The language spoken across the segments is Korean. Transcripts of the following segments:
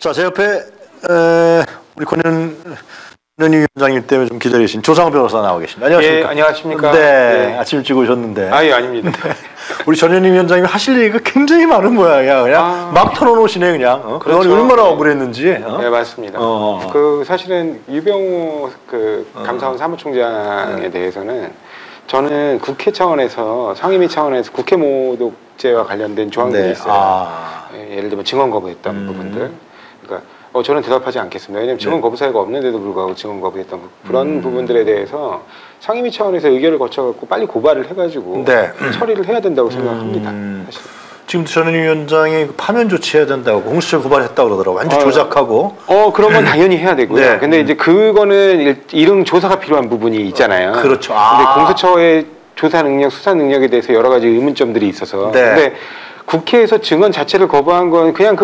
자, 제 옆에 우리 권현희 위원장님 때문에 좀 기다리신 조상호 변호사 나와 계십니다. 안녕하십니까? 예, 안녕하십니까? 네, 아침 일찍 오셨는데. 예, 아닙니다. 네. 우리 전현희 위원장님 하실 얘기가 굉장히 많은 모양이야. 그냥 막 털어놓으시네, 그냥. 그렇죠. 그건 얼마나 억울했는지. 네, 맞습니다. 그 사실은 유병우 감사원 사무총장에 대해서는 저는 국회 차원에서 상임위 차원에서 국회 모독죄와 관련된 조항들이 있어요. 예를 들면 증언 거부했던 부분들. 그러니까 저는 대답하지 않겠습니다. 왜냐하면 증언 거부 사유가 없는데도 불구하고 증언 거부했던 그런 부분들에 대해서 상임위 차원에서 의결을 거쳐갖고 빨리 고발을 해가지고 처리를 해야 된다고 생각합니다. 사실. 지금 전현희 위원장이 파면 조치해야 된다고 공수처 고발했다고 그러더라고요. 완전 조작하고. 그런 건 당연히 해야 되고요. 네. 근데 이제 그거는 일응 조사가 필요한 부분이 있잖아요. 그렇죠. 근데 공수처의 조사 능력, 수사 능력에 대해서 여러 가지 의문점들이 있어서. 네. 근데 국회에서 증언 자체를 거부한 건 그냥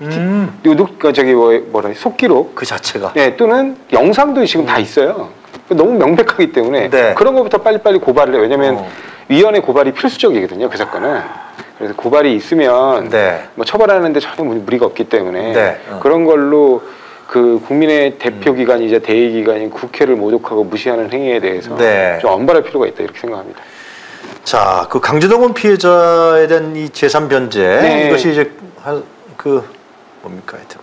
속기록 그 자체가. 네, 또는 영상도 지금 다 있어요. 너무 명백하기 때문에 그런 것부터 빨리빨리 고발을 해요. 왜냐하면 위원회 고발이 필수적이거든요. 그 사건은. 그래서 고발이 있으면 뭐 처벌하는데 전혀 무리가 없기 때문에 그런 걸로 그 국민의 대표기관이자 대의기관인 국회를 모독하고 무시하는 행위에 대해서 좀 엄벌할 필요가 있다 이렇게 생각합니다. 자, 그 강제동원 피해자에 대한 이 제3변제 이것이 이제 뭡니까 하여튼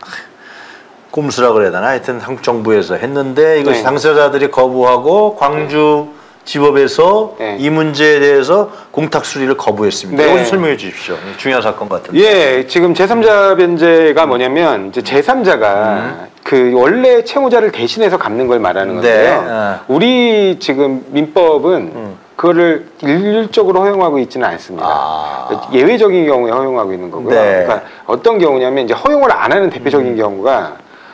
꼼수라 그래야 되나 하여튼 한국 정부에서 했는데 이것이 당사자들이 거부하고 광주 지법에서 이 문제에 대해서 공탁 수리를 거부했습니다. 이거 좀 설명해 주십시오. 중요한 사건 같은데. 예, 지금 제3자 변제가 뭐냐면 이제 제3자가 그 원래 채무자를 대신해서 갚는 걸 말하는 건데요. 우리 지금 민법은 그거를 일률적으로 허용하고 있지는 않습니다. 예외적인 경우에 허용하고 있는 거고요. 그러니까 어떤 경우냐면 이제 허용을 안 하는 대표적인 경우가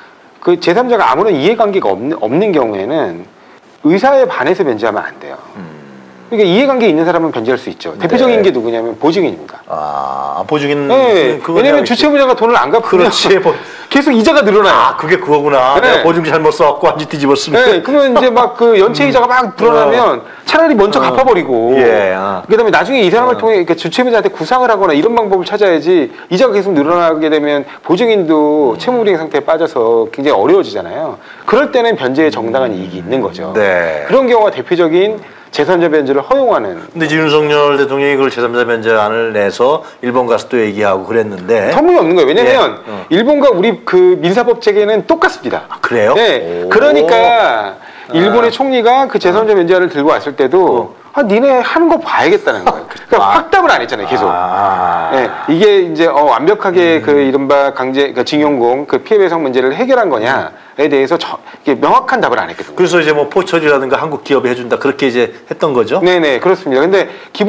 그 제3자가 아무런 이해관계가 없는 경우에는 의사에 반해서 변제하면 안 돼요. 그러니까 이해관계 있는 사람은 변제할 수 있죠. 대표적인 게 누구냐면 보증인입니다. 보증인. 네. 왜냐면 주채무자가 돈을 안 갚으면 계속 이자가 늘어나요. 그게 그거구나. 내가 보증 잘못 써갖고 완전 뒤집었으면. 네. 그러면 이제 막 그 연체 이자가 막 불어나면 차라리 먼저 갚아버리고. 그다음에 나중에 이 사람을 통해 그러니까 주채무자한테 구상을 하거나 이런 방법을 찾아야지 이자가 계속 늘어나게 되면 보증인도 채무불이행 상태에 빠져서 굉장히 어려워지잖아요. 그럴 때는 변제에 정당한 이익이 있는 거죠. 그런 경우가 대표적인 제3자 변제를 허용하는. 근데 이제 윤석열 대통령이 그걸 제3자 변제안을 내서 일본 가서 또 얘기하고 그랬는데 터무니없는 거예요. 왜냐면 일본과 우리 그 민사법 체계는 똑같습니다. 그래요? 네. 그러니까 일본의 총리가 그 제3자 변제안을 들고 왔을 때도 니네 하는 거 봐야겠다는 거예요. 그러니까 확답을 안 했잖아요, 계속. 네, 이게 이제 완벽하게 그 이른바 그 징용공 그 피해배상 문제를 해결한 거냐에 대해서 이게 명확한 답을 안 했거든요. 그래서 이제 뭐 포철이라든가 한국 기업이 해준다 그렇게 이제 했던 거죠? 네네, 그렇습니다. 근데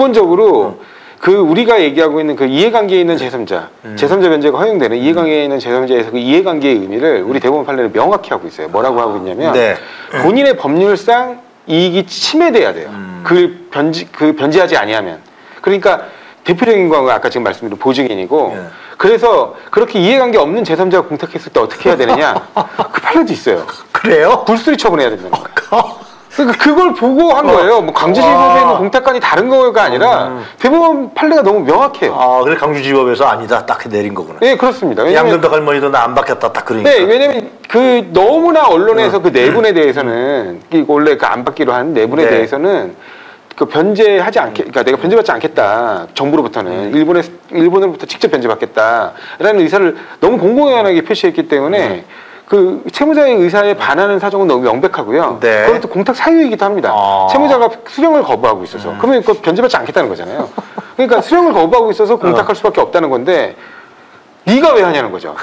기본적으로 그 우리가 얘기하고 있는 그 이해관계에 있는 제3자, 제3자 변제가 허용되는 이해관계에 있는 제3자에서 그 이해관계의 의미를 우리 대법원 판례는 명확히 하고 있어요. 뭐라고 하고 있냐면 본인의 법률상 이익이 침해돼야 돼요. 그 변제하지 아니하면. 그러니까 대표적인 경우가 아까 지금 말씀드린 보증인이고 그래서 그렇게 이해관계 없는 제3자가 공탁했을 때 어떻게 해야 되느냐 그 판례도 있어요. 그래요? 불수리 처분해야 된다는 거예요. 그러니까 그걸 보고 한 거예요. 뭐 강제지법에 있는 공탁관이 다른 거가 아니라 대법원 판례가 너무 명확해요. 그래 강주지법에서 아니다 딱 내린 거구나. 네, 그렇습니다. 양금덕 할머니도 나 안 받겠다 딱 그러니까. 네, 왜냐면 그 너무나 언론에서 그 내분에 대해서는 원래 그 안 받기로 한 내분에 대해서는 그 변제하지 그러니까 내가 변제받지 않겠다. 정부로부터는 일본으로부터 직접 변제받겠다라는 의사를 너무 공공연하게 표시했기 때문에. 그 채무자의 의사에 반하는 사정은 너무 명백하고요. 그것도 공탁 사유이기도 합니다. 채무자가 수령을 거부하고 있어서 그러면 그 변제받지 않겠다는 거잖아요. 그러니까 수령을 거부하고 있어서 공탁할 수밖에 없다는 건데 네가 왜 하냐는 거죠.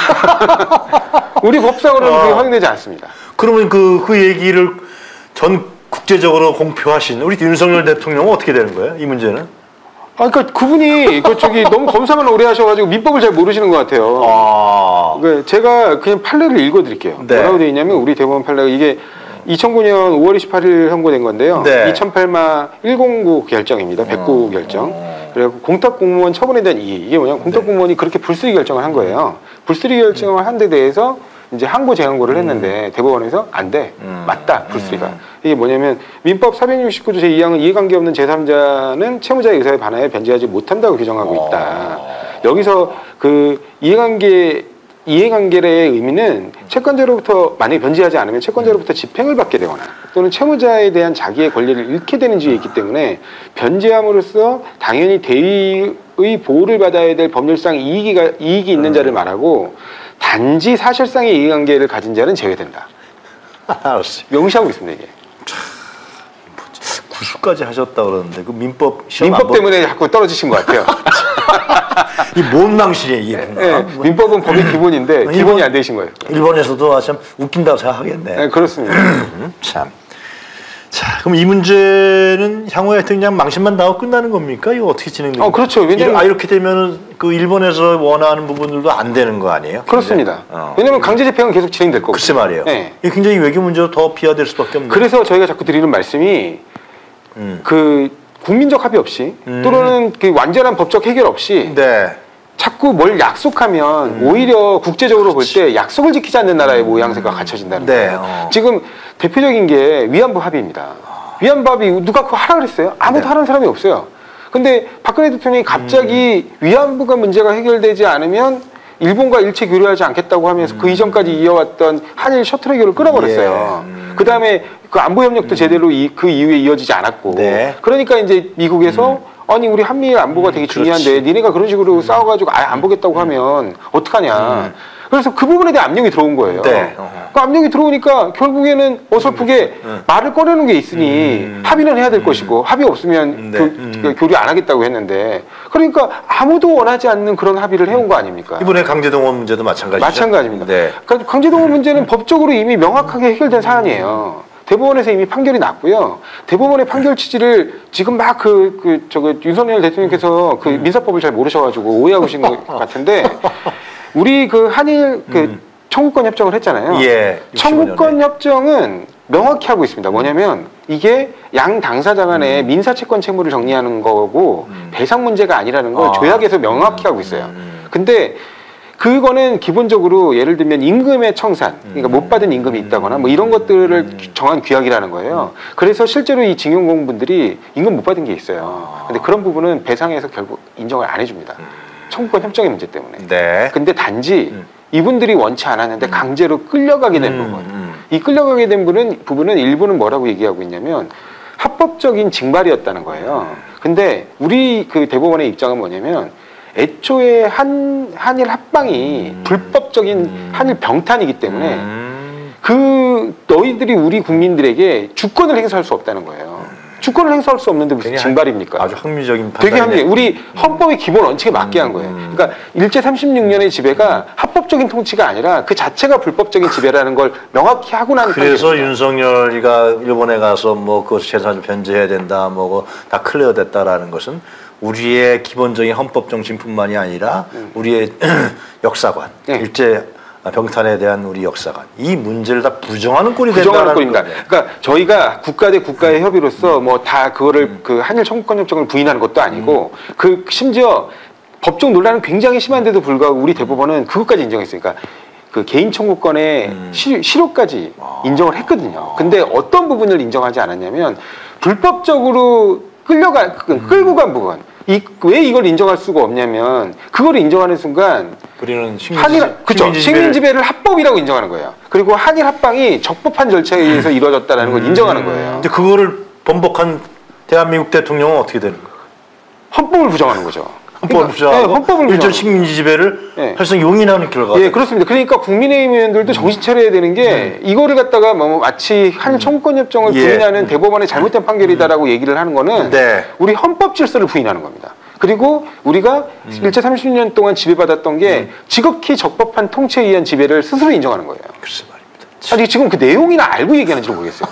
우리 법상으로는 그게 허용되지 않습니다. 그러면 그 얘기를 전 국제적으로 공표하신 우리 윤석열 대통령은 어떻게 되는 거예요? 이 문제는? 그러니까 그분이 너무 검사만 오래 하셔가지고 민법을 잘 모르시는 것 같아요. 그러니까 제가 그냥 판례를 읽어드릴게요. 뭐라고 되어 있냐면 우리 대법원 판례가 이게 2009년 5월 28일 선고된 건데요. 2008마 109 결정입니다. 109 결정. 그리고 공탁공무원 처분에 대한 이게 뭐냐면 공탁공무원이 그렇게 불수리 결정을 한 거예요. 불수리 결정을 한 데 대해서 이제 항고 재항고를 했는데 대법원에서 안 돼. 맞다. 불수리가. 이게 뭐냐면 민법 469조 제2항은 이해관계 없는 제3자는 채무자의 의사에 반하여 변제하지 못한다고 규정하고 있다. 여기서 그 이해관계 이해관계의 의미는 채권자로부터 만약에 변제하지 않으면 채권자로부터 집행을 받게 되거나 또는 채무자에 대한 자기의 권리를 잃게 되는 지위에 있기 때문에 변제함으로써 당연히 대의의 보호를 받아야 될 법률상 이익이 있는 자를 말하고 단지 사실상의 이해관계를 가진 자는 제외된다. 명시하고 있습니다. 이게. 구수까지 하셨다 그러는데 그 민법 시험 민법 때문에 자꾸 떨어지신 것 같아요. 이 뭔 망신이에요 이게. 네, 민법은 법의 기본인데 기본이 안 되신 거예요. 일본에서도 참 웃긴다고 생각하겠네. 네, 그렇습니다. 참. 자, 그럼 이 문제는 향후에 하여튼 그냥 망신만 나고 끝나는 겁니까? 이거 어떻게 진행됩니까? 그렇죠. 왜냐면 이렇게 되면은 그 일본에서 원하는 부분들도 안 되는 거 아니에요? 그렇습니다. 왜냐면 강제 집행은 계속 진행될 거고. 글쎄 말이에요. 네. 이게 굉장히 외교 문제로 더 비화될 수밖에 없는. 그래서 저희가 자꾸 드리는 말씀이 그 국민적 합의 없이 또는 그 완전한 법적 해결 없이 네. 자꾸 뭘 약속하면 오히려 국제적으로 볼 때 약속을 지키지 않는 나라의 모양새가 갖춰진다는 거예요. 지금 대표적인 게 위안부 합의입니다. 위안부 합의 누가 그거 하라 그랬어요? 아무도 하라는 사람이 없어요. 근데 박근혜 대통령이 갑자기 위안부가 문제가 해결되지 않으면 일본과 일체 교류하지 않겠다고 하면서 그 이전까지 이어왔던 한일 셔틀 해결을 끊어버렸어요. 그 다음에 그 안보 협력도 제대로 그 이후에 이어지지 않았고. 네. 그러니까 이제 미국에서 아니 우리 한미일 안보가 되게 중요한데 니네가 그런 식으로 싸워가지고 아예 안 보겠다고 하면 어떡하냐. 그래서 그 부분에 대한 압력이 들어온 거예요. 네. 그 압력이 들어오니까 결국에는 어설프게 말을 꺼내는 게 있으니 합의는 해야 될 것이고 합의 없으면 그 교류 안 하겠다고 했는데 그러니까 아무도 원하지 않는 그런 합의를 해온 거 아닙니까? 이번에 강제동원 문제도 마찬가지죠. 마찬가지입니다. 네. 그러니까 강제동원 문제는 법적으로 이미 명확하게 해결된 사안이에요. 대법원에서 이미 판결이 났고요. 대법원의 판결 취지를 지금 막 윤석열 대통령께서 그 민사법을 잘 모르셔가지고 오해하고 계신 것 같은데 우리 그 한일 청구권 협정을 했잖아요. 예, 청구권 협정은 명확히 하고 있습니다. 뭐냐면 이게 양 당사자 간의 민사 채권 채무를 정리하는 거고 배상 문제가 아니라는 걸 조약에서 명확히 하고 있어요. 근데 그거는 기본적으로 예를 들면 임금의 청산, 그러니까 못 받은 임금이 있다거나 뭐 이런 것들을 정한 규약이라는 거예요. 그래서 실제로 이 징용공분들이 임금 못 받은 게 있어요. 근데 그런 부분은 배상에서 결국 인정을 안 해줍니다. 청구권 협정의 문제 때문에. 네. 근데 단지 이분들이 원치 않았는데 강제로 끌려가게 된 부분. 이 끌려가게 된 부분은 일본은 뭐라고 얘기하고 있냐면 합법적인 징발이었다는 거예요. 근데 우리 그 대법원의 입장은 뭐냐면 애초에 한일 합방이 불법적인 한일 병탄이기 때문에 그 너희들이 우리 국민들에게 주권을 행사할 수 없다는 거예요. 주권을 행사할 수 없는데 무슨 징발입니까? 아주 합리적인 판단이네. 되게 합리적. 우리 헌법의 기본 원칙에 맞게 한 거예요. 그러니까 일제 36년의 지배가 합법적인 통치가 아니라 그 자체가 불법적인 지배라는 걸 명확히 하고 난 그래서 판결입니다. 윤석열이가 일본에 가서 뭐 그 재산 변제해야 된다, 뭐 다 클리어 됐다라는 것은 우리의 기본적인 헌법 정신뿐만이 아니라 우리의 역사관, 일제 병탄에 대한 우리 역사관 이 문제를 다 부정하는 꼴이 된다는 꼴입니다. 그러니까 저희가 국가 대 국가의 협의로서 뭐 다 그거를 그 한일 청구권 협정을 부인하는 것도 아니고 그 심지어 법적 논란은 굉장히 심한데도 불구하고 우리 대법원은 그것까지 인정했으니까 그 개인 청구권의 실효까지 인정을 했거든요. 근데 어떤 부분을 인정하지 않았냐면 불법적으로 끌고 간 부분. 왜 이걸 인정할 수가 없냐면 그걸 인정하는 순간 우리는 식민 지배를 합법이라고 인정하는 거예요. 그리고 한일 합방이 적법한 절차에 의해서 이루어졌다는 걸 인정하는 거예요. 근데 그거를 번복한 대한민국 대통령은 어떻게 되는 거예요? 헌법을 부정하는 거죠. 헌법을 부정하고 일전 식민지 지배를 사실상 용인하는 결과가. 예, 그렇습니다. 그러니까 국민의힘 의원들도 정신 차려야 되는 게 이거를 갖다가 뭐 마치 한일 청구권 협정을 부인하는 대법원의 잘못된 판결이다라고 얘기를 하는 거는 우리 헌법 질서를 부인하는 겁니다. 그리고 우리가 일제 30년 동안 지배받았던 게 지극히 적법한 통치에 의한 지배를 스스로 인정하는 거예요. 글쎄 말입니다. 아니 지금 그 내용이나 알고 얘기하는지 모르겠어요.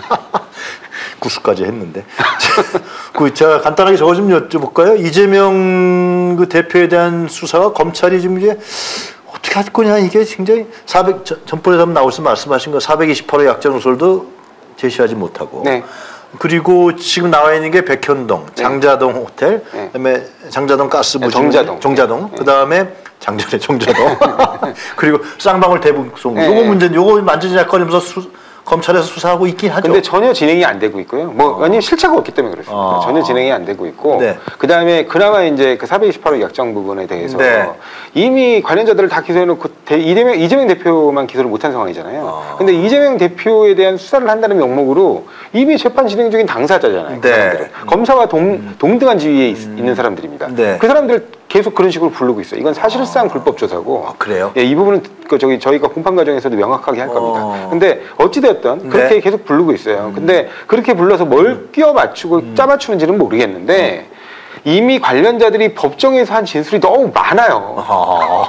구수까지 했는데. 제가 간단하게 저거 좀 여쭤볼까요? 이재명 그 대표에 대한 수사가 검찰이 지금 이제 어떻게 할 거냐 이게 굉장히 전번에 한번 나오셔서 말씀하신 거 428호 약정 누설도 제시하지 못하고. 네. 그리고 지금 나와 있는 게 백현동, 장자동 호텔, 그다음에 장자동 가스부지, 정자동, 그다음에 정자동, 그리고 쌍방울 대북송. 요거 문제, 요거 완전히 약관이면서 검찰에서 수사하고 있긴 하죠. 근데 전혀 진행이 안 되고 있고요. 뭐 왜냐면 실체가 없기 때문에 그렇습니다. 전혀 진행이 안 되고 있고 네. 그다음에 그나마 이제 그 428호 약정 부분에 대해서 네. 이미 관련자들을 다 기소해놓고 이재명 대표만 기소를 못한 상황이잖아요. 근데 이재명 대표에 대한 수사를 한다는 명목으로 이미 재판 진행 중인 당사자잖아요. 그 네. 사람들은. 검사와 동등한 지위에 있는 사람들입니다. 네. 그 사람들 계속 그런 식으로 부르고 있어요. 이건 사실상 불법 조사고. 그래요? 예, 이 부분은 저희가 공판 과정에서도 명확하게 할 겁니다. 근데 어찌되었든 그렇게 네. 계속 부르고 있어요. 근데 그렇게 불러서 뭘 끼워 맞추고 짜 맞추는지는 모르겠는데 이미 관련자들이 법정에서 한 진술이 너무 많아요.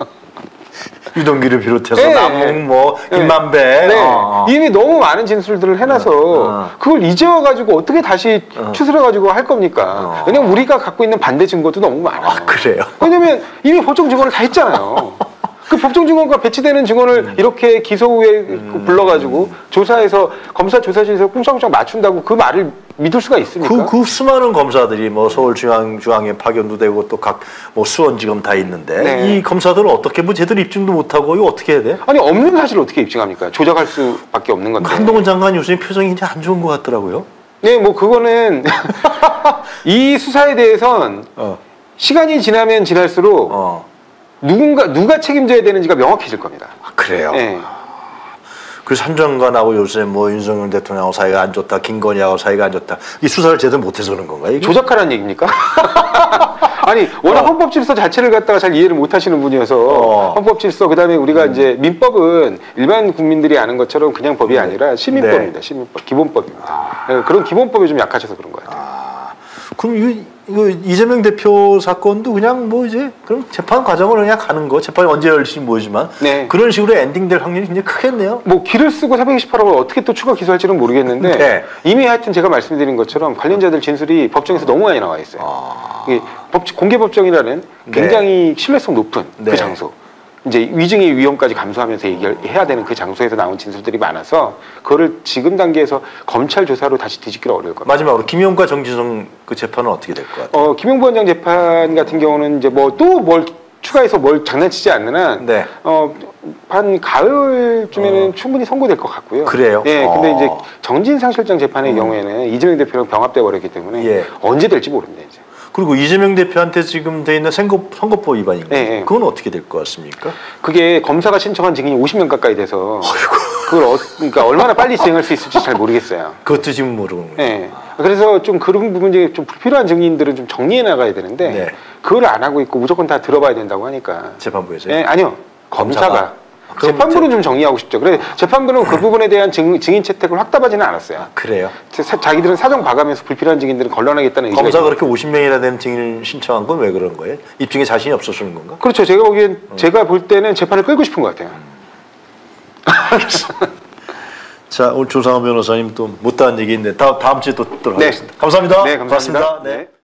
유동규를 비롯해서 네. 남홍, 뭐 김만배. 네. 이미 너무 많은 진술들을 해놔서 그걸 이제 와가지고 어떻게 다시 추스려가지고 할 겁니까? 왜냐면 우리가 갖고 있는 반대 증거도 너무 많아요. 그래요? 왜냐면 이미 법정 증언을 다 했잖아요. 그 법정 증언과 배치되는 증언을 이렇게 기소 후에 불러가지고 조사해서 검사 조사실에서 꿍짝꿍짝 맞춘다고 그 말을 믿을 수가 있습니까? 그 수많은 검사들이 뭐 서울중앙에 파견도 되고 또 각 뭐 수원지검 다 있는데 네. 이 검사들은 어떻게 뭐 제대로 입증도 못하고 이거 어떻게 해야 돼? 아니 없는 사실을 어떻게 입증합니까? 조작할 수밖에 없는 건데. 한동훈 장관 요즘 표정이 이제 안 좋은 것 같더라고요. 네, 뭐 그거는 이 수사에 대해선 시간이 지나면 지날수록 누가 책임져야 되는지가 명확해질 겁니다. 그래요? 네. 그래서 한 장관하고 요새 뭐 윤석열 대통령하고 사이가 안 좋다, 김건희하고 사이가 안 좋다. 이 수사를 제대로 못해서 그런 건가요? 이게? 조작하라는 얘기입니까? 아니 워낙 헌법질서 자체를 갖다가 잘 이해를 못하시는 분이어서 헌법질서 그다음에 우리가 이제 민법은 일반 국민들이 아는 것처럼 그냥 법이 아니라 시민법입니다. 시민법, 기본법입니다. 그런 기본법이 좀 약하셔서 그런 거 같아요. 그럼 이거 이재명 대표 사건도 그냥 뭐 이제 그럼 재판 과정을 그냥 가는 거, 재판이 언제 열릴지 모르지만 네. 그런 식으로 엔딩될 확률이 굉장히 크겠네요. 뭐 길을 쓰고 428호를 어떻게 또 추가 기소할지는 모르겠는데 네. 이미 하여튼 제가 말씀드린 것처럼 관련자들 진술이 법정에서 너무 많이 나와 있어요. 이게 공개법정이라는 굉장히 신뢰성 높은 그 장소. 이제 위증의 위험까지 감수하면서 얘기해야 되는 그 장소에서 나온 진술들이 많아서 그거를 지금 단계에서 검찰 조사로 다시 뒤집기는 어려울 겁니다. 마지막으로 김용과 정진성 그 재판은 어떻게 될 것 같아요? 김용부 원장 재판 같은 경우는 이제 뭐 또 뭘 추가해서 뭘 장난치지 않는 한 네. 한 가을쯤에는 충분히 선고될 것 같고요. 그래요? 네, 근데 이제 정진상 실장 재판의 경우에는 이재명 대표랑 병합돼 버렸기 때문에 언제 될지 모릅니다 이제. 그리고 이재명 대표한테 지금 돼 있는 선거법 위반인가요? 네. 그건 어떻게 될 것 같습니까? 그게 검사가 신청한 증인이 50명 가까이 돼서 그걸 그러니까 얼마나 빨리 진행할 수 있을지 잘 모르겠어요. 그것도 지금 모르는 거예요. 네. 그래서 좀 그런 부분 중에 좀 불필요한 증인들은 좀 정리해 나가야 되는데 그걸 안 하고 있고 무조건 다 들어봐야 된다고 하니까. 재판부에서요? 네, 아니요. 검사가. 재판부는 좀 정리하고 싶죠. 그래 재판부는 그 부분에 대한 증인 채택을 확답하지는 않았어요. 그래요? 자기들은 사정 봐가면서 불필요한 증인들은 걸러내겠다는 의지가 검사가 그렇게 50명이나 되는 증인을 신청한 건 왜 그런 거예요? 입증에 자신이 없어서는 건가? 그렇죠. 제가 보기엔 제가 볼 때는 재판을 끌고 싶은 것 같아요. 자, 오늘 조상호 변호사님 또 못다한 얘기 있는데 다음 주에 또 하겠습니다. 감사합니다. 네, 감사합니다. 고맙습니다. 네.